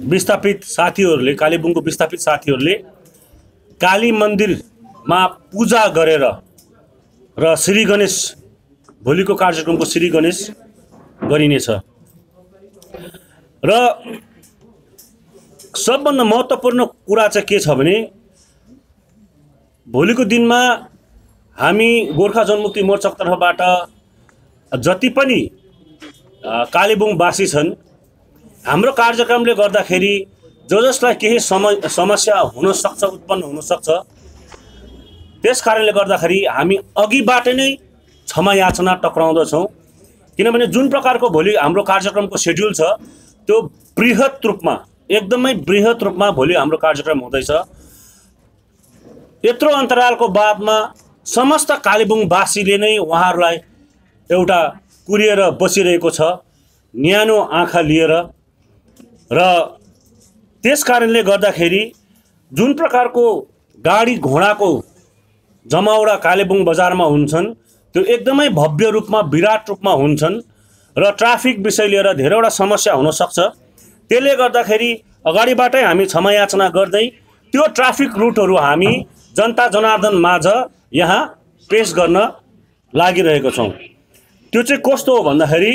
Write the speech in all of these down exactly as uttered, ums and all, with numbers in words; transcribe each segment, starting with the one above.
विस्थापित साथीहरूले कालेबुङको विस्थापित साथीहरूले काली मन्दिरमा पूजा गरेर र श्री गणेश भोलिको कार्यक्रमको श्री गणेश गरिनेछ। र सबभन्दा महत्त्वपूर्ण कुरा चाहिँ के छ भने भोलिको दिनमा हामी गोर्खा जनमुक्ति मोर्चाको तर्फबाट जति पनि कालेबुङवासी छन्, हाम्रो कार्यक्रमले गर्दाखेरि जो जसलाई केही समस्या हुन सक्छ, उत्पन्न हुन सक्छ, त्यस कारणले गर्दाखेरि हामी अघिबाट नै क्षमा याचना टक्राउँदछौँ। किनभने जुन प्रकारको भोलि हाम्रो कार्यक्रमको शेड्युल छ त्यो बृहत रूपमा, एकदमै बृहत रूपमा भोलि हाम्रो कार्यक्रम हुँदैछ। यत्रो अन्तरालको बादमा समस्त कालेबुङवासीले नै उहाँहरूलाई एउटा कुरिएर बसिरहेको छ न्यानो आँखा लिएर। र त्यस कारणले गर्दाखेरि जुन प्रकारको गाडी घोडाको जमावडा कालेबुङ बजारमा हुन्छन् त्यो एकदमै भव्य रूपमा, विराट रूपमा हुन्छन् र ट्राफिक विषय लिएर धेरैवटा समस्या हुन सक्छ। त्यसले गर्दाखेरि अगाडिबाटै हामी क्षमा याचना गर्दै त्यो ट्राफिक रुटहरू हामी जनता जनार्दन माझ यहाँ पेश गर्न लागिरहेको छौँ। त्यो चाहिँ कस्तो हो भन्दाखेरि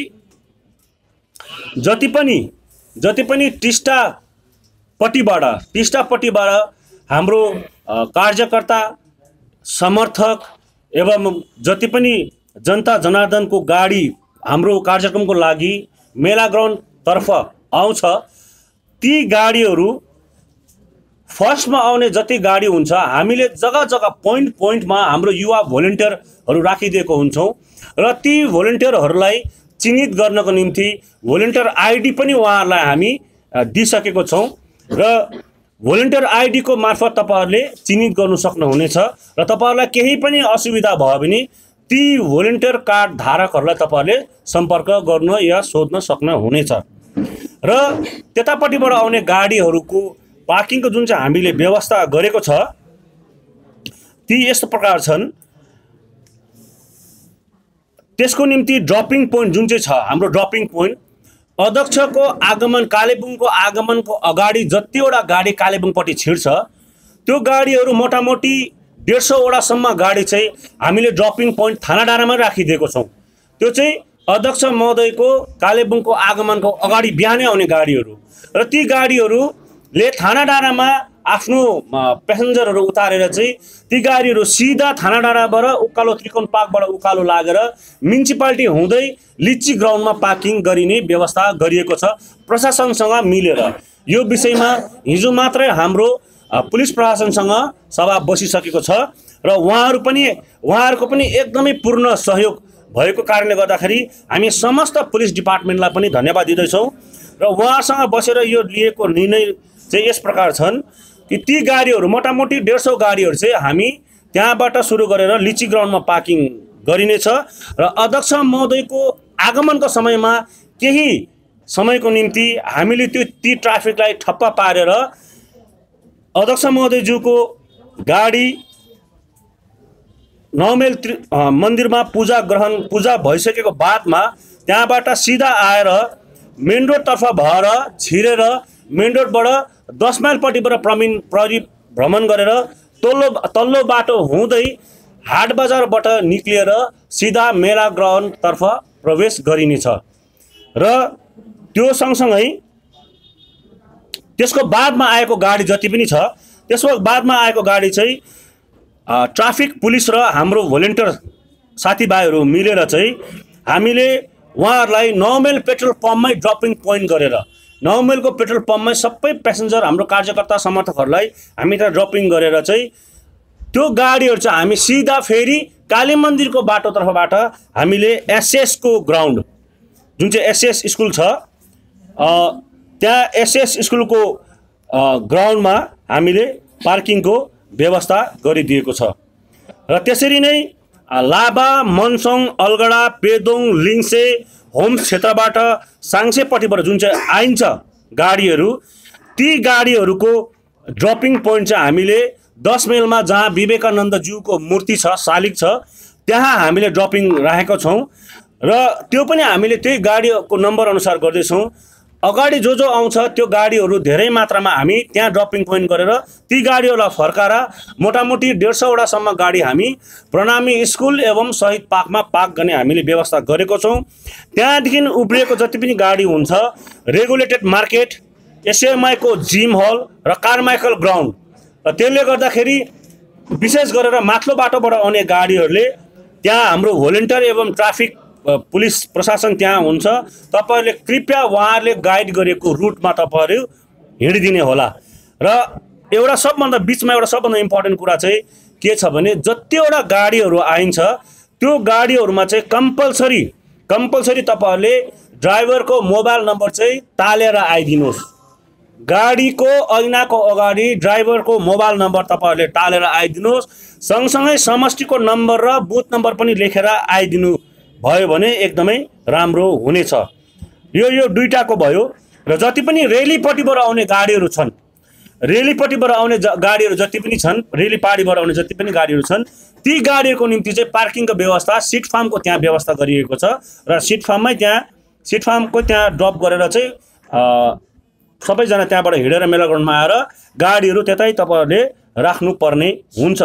जति पनि जति पनि टिस्टापट्टिबाट टिस्टापट्टिबाट हाम्रो कार्यकर्ता, समर्थक एवं जति पनि जनता जनार्दनको गाडी हाम्रो कार्यक्रमको लागि मेला ग्राउन्डतर्फ आउँछ, ती गाडीहरू फर्स्टमा आउने जति गाडी हुन्छ हामीले जग्गा जग्गा पोइन्ट पोइन्टमा हाम्रो युवा भोलिन्टियरहरू राखिदिएको हुन्छौँ र ती भोलिन्टियरहरूलाई चिन्हित गर्नको निम्ति भोलिन्टियर आइडी पनि उहाँहरूलाई हामी दिइसकेको छौँ र भोलिन्टियर आइडीको मार्फत तपाईँहरूले चिन्हित गर्नु सक्नुहुनेछ र तपाईँहरूलाई केही पनि असुविधा भयो भने ती भोलिन्टियर कार्ड धारकहरूलाई तपाईँहरूले सम्पर्क गर्न या सोध्न सक्नुहुनेछ। र त्यतापट्टिबाट आउने गाडीहरूको पार्किङको जुन चाहिँ हामीले व्यवस्था गरेको छ ती यस्तो प्रकार छन्। त्यसको निम्ति ड्रपिङ पोइन्ट जुन चाहिँ छ हाम्रो ड्रपिङ पोइन्ट अध्यक्षको आगमन, कालेबुङको आगमनको अगाडि जतिवटा गाडी कालेबुङपट्टि छिर्छ त्यो गाडीहरू मोटामोटी डेढ सौवटासम्म गाडी चाहिँ हामीले ड्रपिङ पोइन्ट थाना डाँडामा राखिदिएको छौँ। त्यो चाहिँ अध्यक्ष महोदयको कालेबुङको आगमनको अगाडि बिहानै आउने गाडीहरू र ती गाडीहरूले थाना डाँडामा आफ्नो प्यासेन्जरहरू उतारेर चाहिँ ती गाडीहरू सिधा थाना डाँडाबाट उकालो त्रिकोण पार्कबाट उकालो लागेर म्युनिसिपालिटी हुँदै लिच्ची ग्राउन्डमा पार्किङ गरिने व्यवस्था गरिएको छ प्रशासनसँग मिलेर। यो विषयमा हिजो मात्रै हाम्रो पुलिस प्रशासनसँग सभा बसिसकेको छ र उहाँहरू पनि उहाँहरूको पनि एकदमै पूर्ण सहयोग भएको कारणले गर्दाखेरि हामी समस्त पुलिस डिपार्टमेन्टलाई पनि धन्यवाद दिँदैछौँ र उहाँसँग बसेर यो लिएको निर्णय चाहिँ यस प्रकार छन् कि ती गाडीहरू मोटामोटी डेढ सौ गाडीहरू चाहिँ हामी त्यहाँबाट सुरु गरेर लिच्ची ग्राउन्डमा पार्किङ गरिनेछ र अध्यक्ष महोदयको आगमनको समयमा केही समयको निम्ति हामीले त्यो ती ट्राफिकलाई ठप्पा पारेर अध्यक्ष महोदयज्यूको गाडी नौमेल मन्दिरमा पूजा ग्रहण पूजा भइसकेको बादमा त्यहाँबाट सिधा आएर मेन रोडतर्फ भएर छिरेर मेन रोडबाट दस माइलपट्टिबाट प्रमिन परिभ्रमण गरेर तल्लो तल्लो बाटो हुँदै हाट बजारबाट निक्लिएर सिधा मेला ग्राउन्डतर्फ प्रवेश गरिनेछ र त्यो सँगसँगै त्यसको बादमा आएको गाडी जति पनि छ त्यसको बादमा आएको गाडी चाहिँ ट्राफिक पुलिस र हाम्रो भोलिन्टियर साथीभाइहरू मिलेर चाहिँ हामीले उहाँहरूलाई नौमेल पेट्रोल पम्पमै ड्रपिङ पोइन्ट गरेर नौमेलको पेट्रोल पम्पमै सबै प्यासेन्जर हाम्रो कार्यकर्ता समर्थकहरूलाई हामी त्यहाँ ड्रपिङ गरेर चाहिँ त्यो गाडीहरू चाहिँ हामी सिधा फेरि काली मन्दिरको बाटोतर्फबाट हामीले एसएसको ग्राउन्ड जुन चाहिँ एसएस स्कुल छ त्यहाँ एसएस स्कुलको ग्राउन्डमा हामीले पार्किङको व्यवस्था गरिदिएको छ र त्यसरी नै लाभा, मनसङ, अलगढा, पेदोङ, लिङ्से, होम्स क्षेत्रबाट साङ्सेपट्टिबाट जुन चाहिँ आइन्छ गाडीहरू ती गाडीहरूको ड्रपिङ पोइन्ट चाहिँ हामीले दस माइलमा जहाँ विवेकानन्दज्यूको मूर्ति छ, शालिग छ, त्यहाँ हामीले ड्रपिङ राखेको छौँ र त्यो पनि हामीले त्यही गाडीको नम्बर अनुसार गर्दैछौँ। अगाडि जो जो आउँछ त्यो गाडीहरू धेरै मात्रामा हामी त्यहाँ ड्रपिङ पोइन्ट गरेर ती गाडीहरूलाई फर्काएर मोटामोटी डेढ सौवटासम्म गाडी हामी प्रणामी स्कुल एवं शहीद पार्कमा पार्क गर्ने हामीले व्यवस्था गरेको छौँ। त्यहाँदेखि उब्रिएको जति पनि गाडी हुन्छ रेगुलेटेड मार्केट, एसएमआईको जिम हल र कार्माइकल ग्राउन्ड, र त्यसले गर्दाखेरि विशेष गरेर माथिल्लो बाटोबाट आउने गाडीहरूले त्यहाँ हाम्रो भोलिन्टियर एवं ट्राफिक पुलिस प्रशासन त्यहाँ हुन्छ। तपाईहरुले कृपया उहाँहरूले गाइड गरेको रुटमा तपाईहरु हिँडिदिने होला। र एउटा सबभन्दा बिचमा एउटा सबभन्दा इम्पोर्टेन्ट कुरा चाहिँ के छ भने जतिवटा गाडीहरू आइन्छ त्यो गाडीहरूमा चाहिँ कम्पलसरी कम्पलसरी तपाईहरुले ड्राइभरको मोबाइल नम्बर चाहिँ टालेर आइदिनुहोस्। गाडीको ऐनाको अगाडि ड्राइभरको मोबाइल नम्बर तपाईहरुले टालेर आइदिनुहोस्। सँगसँगै समष्टिको नम्बर र बुथ नम्बर पनि लेखेर आइदिनु भयो भने एकदमै राम्रो हुनेछ। यो यो दुईटाको भयो। र जति पनि रेलीपट्टिबाट आउने गाडीहरू छन्, रेलीपट्टिबाट आउने गाडीहरू जति पनि छन्, रेली पारीबाट आउने जति पनि गाडीहरू छन्, ती गाडीहरूको निम्ति चाहिँ पार्किङको व्यवस्था सिट फार्मको त्यहाँ व्यवस्था गरिएको छ। र सिट फार्ममै त्यहाँ सिट फार्मको त्यहाँ ड्रप गरेर चाहिँ सबैजना त्यहाँबाट हिँडेर मेला ग्राउन्डमा आएर गाडीहरू त्यतै तपाईहरुले राख्नु पर्ने हुन्छ।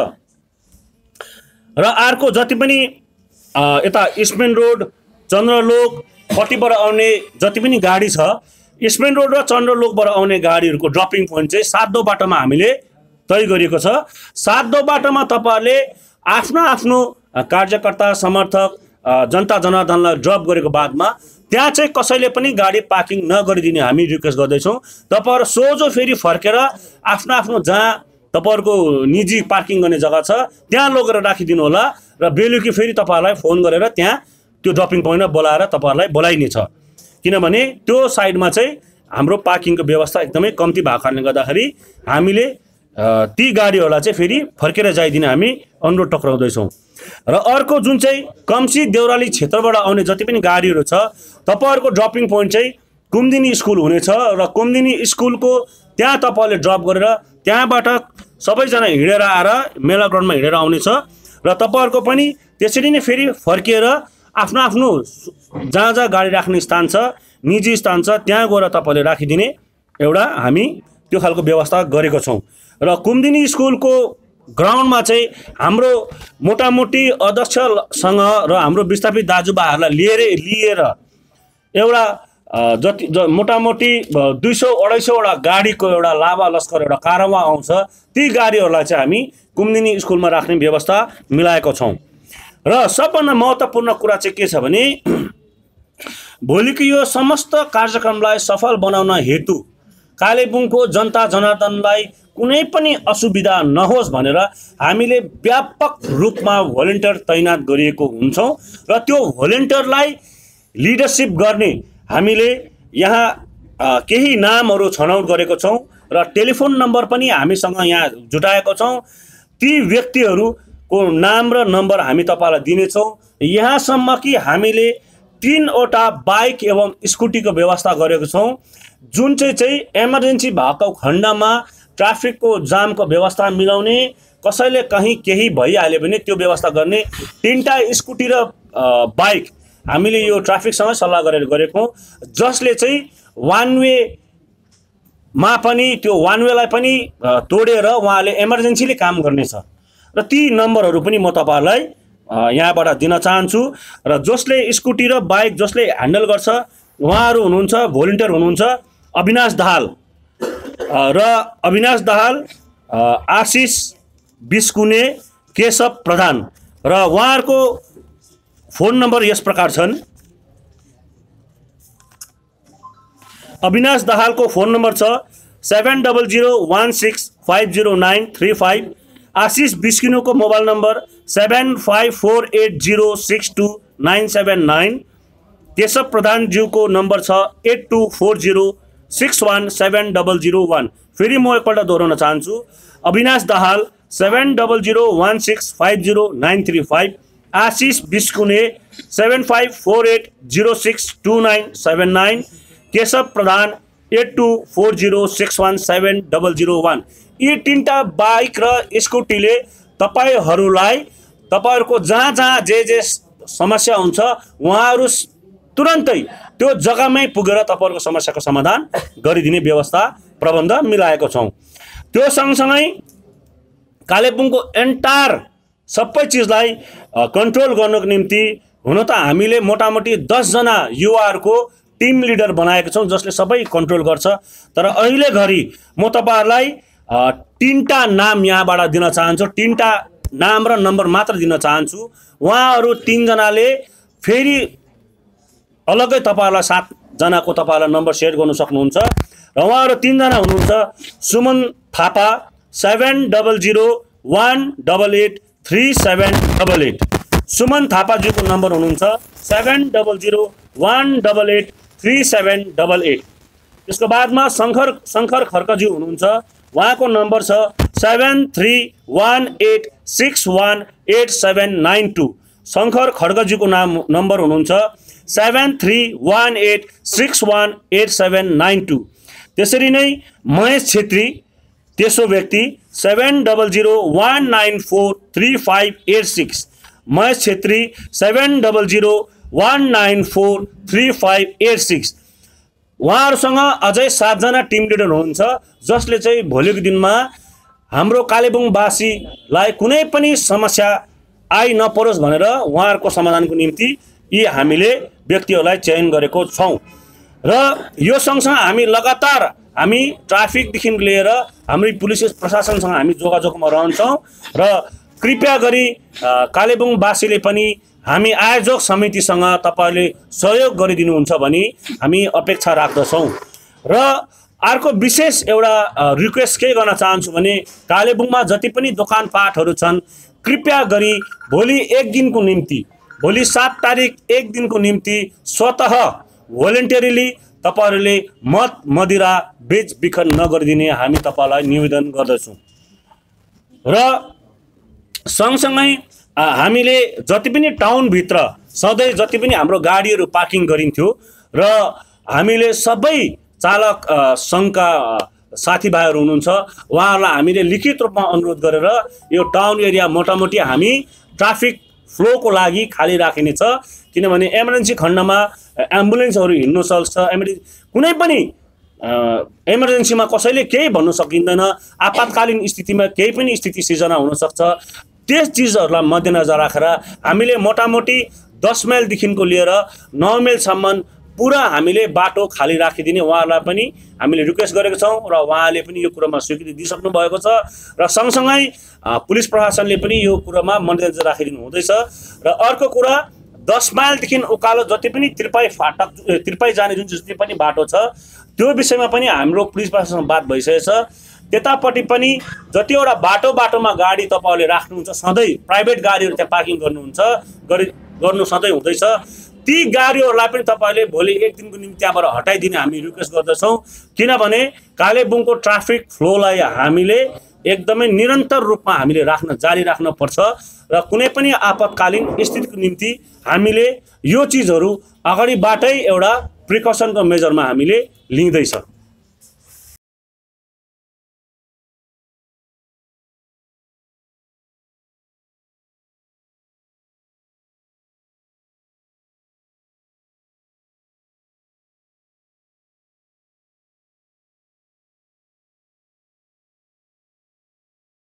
र अर्को जति पनि यता इस्टमेन रोड चन्द्रलोक पट्टिबाट आउने जति पनि गाडी छ, इस्टमेन रोड र चन्द्रलोकबाट आउने गाडीहरूको ड्रपिङ पोइन्ट चाहिँ सातौं बाटोमा हामीले तय गरिएको छ। सातौं बाटोमा तपाईहरुले आफ्नो आफ्नो कार्यकर्ता समर्थक जनता जनार्दनलाई ड्रप गरेको बादमा त्यहाँ चाहिँ कसैले पनि गाडी पार्किङ नगरिदिने हामी रिक्वेस्ट गर्दैछौँ। तपाईहरु सोझो फेरि फर्केर आफ्नो आफ्नो जहाँ तपाईहरुको निजी पार्किङ गर्ने जग्गा छ त्यहाँ लगेर राखिदिनु होला। र बेलुकी फेरि तपाईहरुलाई फोन गरेर त्यहाँ त्यो ड्रपिङ पोइन्टमा बोलाएर तपाईहरुलाई बोलाइनेछ। किनभने त्यो साइडमा चाहिँ हाम्रो पार्किङको व्यवस्था एकदमै कम्ती भएको कारणले गर्दाखेरि हामीले ती गाडीहरूलाई चाहिँ फेरि फर्केर जाइदिन हामी अनुरोध टक्राउँदैछौँ। र अर्को जुन चाहिँ कम्सी देउराली क्षेत्रबाट आउने जति पनि गाडीहरू छ तपाईहरुको ड्रपिङ पोइन्ट चाहिँ कुमुदिनी स्कुल हुनेछ। र कुमुदिनी स्कुलको त्यहाँ तपाईहरुले ड्रप गरेर त्यहाँबाट सबैजना हिँडेर आएर मेला ग्राउन्डमा हिँडेर आउनेछ। र तपाईहरुको पनि त्यसरी नै फेरि फर्किएर आफ्नो आफ्नो जहाँ जहाँ गाडी राख्ने स्थान छ, निजी स्थान छ, त्यहाँ गएर तपाईहरुले राखिदिने एउटा हामी त्यो खालको व्यवस्था गरेको छौँ। र कुमुदिनी स्कुलको ग्राउन्डमा चाहिँ हाम्रो मोटामोटी अध्यक्षसँग र हाम्रो विस्थापित दाजुभाइहरूलाई लिएर लिएर एउटा जति मोटामोटी दुई सौ अढाई सौवटा गाडीको एउटा लाभा लस्कर एउटा कारवां आउँछ। ती गाडीहरूलाई चाहिँ हामी कुमुदिनी स्कुलमा राख्ने व्यवस्था मिलाएको छौँ। र सबभन्दा महत्त्वपूर्ण कुरा चाहिँ के छ भने भोलिको यो समस्त कार्यक्रमलाई सफल बनाउन हेतु कालेबुङको जनता जनार्दनलाई कुनै पनि असुविधा नहोस् भनेर हामीले व्यापक रूपमा भोलिन्टियर तैनात गरिएको हुन्छौँ। र त्यो भोलिन्टियरलाई लिडरसिप गर्ने हामीले यहाँ केही नामहरू छनौट गरेको छौँ र टेलिफोन नम्बर पनि हामीसँग यहाँ जुटाएको छौँ। ती व्यक्तिहरूको नाम र नम्बर हामी तपाईलाई दिनेछौँ। यहाँसम्म कि हामीले तीनवटा बाइक एवं स्कुटीको व्यवस्था गरेको छौँ जुन चाहिँ चाहिँ इमर्जेन्सी भएको खण्डमा ट्राफिकको जामको व्यवस्था मिलाउने, कसैले कहीँ केही भइहाल्यो भने त्यो व्यवस्था गर्ने तीनटा स्कुटी र बाइक हामीले यो ट्राफिकसँग सल्लाह गरेर गरेको, जसले चाहिँ वान वेमा पनि त्यो वान वेलाई पनि तोडेर उहाँले इमर्जेन्सीले काम गर्नेछ। र ती नम्बरहरू पनि म तपाईहरुलाई यहाँबाट दिन चाहन्छु। र जसले स्कुटी र बाइक जसले ह्यान्डल गर्छ उहाँहरू हुनुहुन्छ भोलिन्टियर हुनुहुन्छ अविनाश दाहाल र अविनाश दाहाल, आशिष बिस्कुने, केशव प्रधान। र उहाँहरूको फोन नम्बर यस प्रकार छन्। अविनाश दाहालको फोन नम्बर छ seven double zero one six five zero nine three five. Ashish बिस्कुनेको mobile number seven five four eight zero six two nine seven nine. Keshav प्रधानज्यूको नम्बर छ eight two four zero six one seven double zero one. फेरि म एकपल्ट दोहोऱ्याउन चाहन्छु, Avinash Dahal seven double zero one six five zero nine three five, Ashish Biskune seven five four eight zero six two nine seven nine, Keshav Pradhan eight two four zero six one seven double zero one. यी तीनटा bike र स्कुटीले तपाईहरूलाई तपाईहरूको जहाँ जहाँ जे जे समस्या हुन्छ उहाँहरू तुरन्तै त्यो जग्गामै पुगेर तपाईँहरूको समस्याको समाधान गरिदिने व्यवस्था प्रबन्ध मिलाएको छौँ। त्यो सँगसँगै कालेबुङको एन्टायर सबै चिजलाई कन्ट्रोल गर्नको निम्ति हुन त हामीले मोटामोटी दसजना युवाहरूको टिम लिडर बनाएको छौँ जसले सबै कन्ट्रोल गर्छ। तर अहिले घरि म तपाईँहरूलाई तीनटा नाम यहाँबाट दिन चाहन्छु, तीनटा नाम र नम्बर मात्र दिन चाहन्छु। उहाँहरू तीनजनाले फेरि अलग्गै तपाईँहरूलाई सातजनाको तपाईँहरूलाई नम्बर सेयर गर्नु सक्नुहुन्छ र उहाँहरू तीनजना हुनुहुन्छ Suman Thapa seven double zero one double eight three seven double eight. Suman थापाजीको नम्बर हुनुहुन्छ seven double zero one double eight three seven double eight. त्यसको बादमा शङ्कर शङ्कर खड्काजी हुनुहुन्छ, उहाँको नम्बर छ seven three one eight six one eight seven nine two. Shankar खड्काजीको नाम नम्बर हुनुहुन्छ seven three one eight six one eight seven nine two. त्यसरी नै महेश छेत्री तेस्रो व्यक्ति seven double zero one nine four three five eight six. Mahesh Chhetri seven double zero one nine four three five eight six. उहाँहरूसँग अझै सातजना team leader हुनुहुन्छ जसले चाहिँ भोलिको दिनमा हाम्रो कालेबुङवासीलाई कुनै पनि समस्या आइ नपरोस् भनेर उहाँहरूको समाधानको निम्ति यी हामीले व्यक्तिहरूलाई चयन गरेको छौँ। र यो सँगसँगै हामी लगातार हामी ट्राफिकदेखि लिएर हाम्रो पुलिस प्रशासनसँग हामी जोगाजोगमा रहन्छौँ र कृपया गरी कालेबुङवासीले पनि हामी आयोजक समितिसँग तपाईँहरूले सहयोग गरिदिनुहुन्छ भनी हामी अपेक्षा राख्दछौँ। र अर्को विशेष एउटा रिक्वेस्ट के गर्न चाहन्छु भने कालेबुङमा जति पनि दोकानपाटहरू छन् कृपया गरी भोलि एक दिनको निम्ति भोलि सात तारिक एक दिनको निम्ति स्वतः भोलिन्टियरली तपाईँहरूले मद मदिरा बेचबिखन नगरिदिने हामी तपाईँलाई निवेदन गर्दछौँ। र सँगसँगै हामीले जति पनि टाउनभित्र सधैँ जति पनि हाम्रो गाडीहरू पार्किङ गरिन्थ्यो र हामीले सबै चालक सङ्घका साथीभाइहरू हुनुहुन्छ उहाँहरूलाई हामीले लिखित रूपमा अनुरोध गरेर यो टाउन एरिया मोटामोटी हामी ट्राफिक फ्लोको लागि खाली राखिनेछ। किनभने इमर्जेन्सी खण्डमा एम्बुलेन्सहरू हिँड्नु सक्छ, एमर्जेन्सी कुनै पनि इमर्जेन्सीमा कसैले केही भन्नु सकिँदैन, आपतकालीन स्थितिमा केही पनि स्थिति सिर्जना हुनसक्छ। त्यस चिजहरूलाई मध्यनजर राखेर हामीले मोटामोटी दस माइलदेखिको लिएर नौ माइलसम्म पुरा हामीले बाटो खाली राखिदिने उहाँहरूलाई पनि हामीले रिक्वेस्ट गरेको छौँ र उहाँले पनि यो कुरामा स्वीकृति दिइसक्नु भएको छ र सँगसँगै पुलिस प्रशासनले पनि यो कुरामा मध्यनजर राखिदिनु हुँदैछ। र अर्को कुरा दस माइलदेखि उकालो जति पनि त्रिपाई फाटक त्रिपाई जाने जुन जति पनि बाटो छ त्यो विषयमा पनि हाम्रो पुलिस प्रशासनसँग बात भइसकेको छ। त्यतापट्टि पनि जतिवटा बाटो बाटोमा गाडी तपाईँहरूले राख्नुहुन्छ सधैँ प्राइभेट गाडीहरू त्यहाँ पार्किङ गर्नुहुन्छ गरि गर्नु सधैँ हुँदैछ, ती गाडीहरूलाई पनि तपाईँहरूले भोलि एक दिनको निम्ति त्यहाँबाट हटाइदिने हामी रिक्वेस्ट गर्दछौँ। किनभने कालेबुङको ट्राफिक फ्लोलाई हामीले एकदमै निरन्तर रूपमा हामीले राख्न जारी राख्न पर्छ र कुनै पनि आपतकालीन स्थितिको निम्ति हामीले यो चिजहरू अगाडिबाटै एउटा प्रिकसनको मेजरमा हामीले लिँदैछ।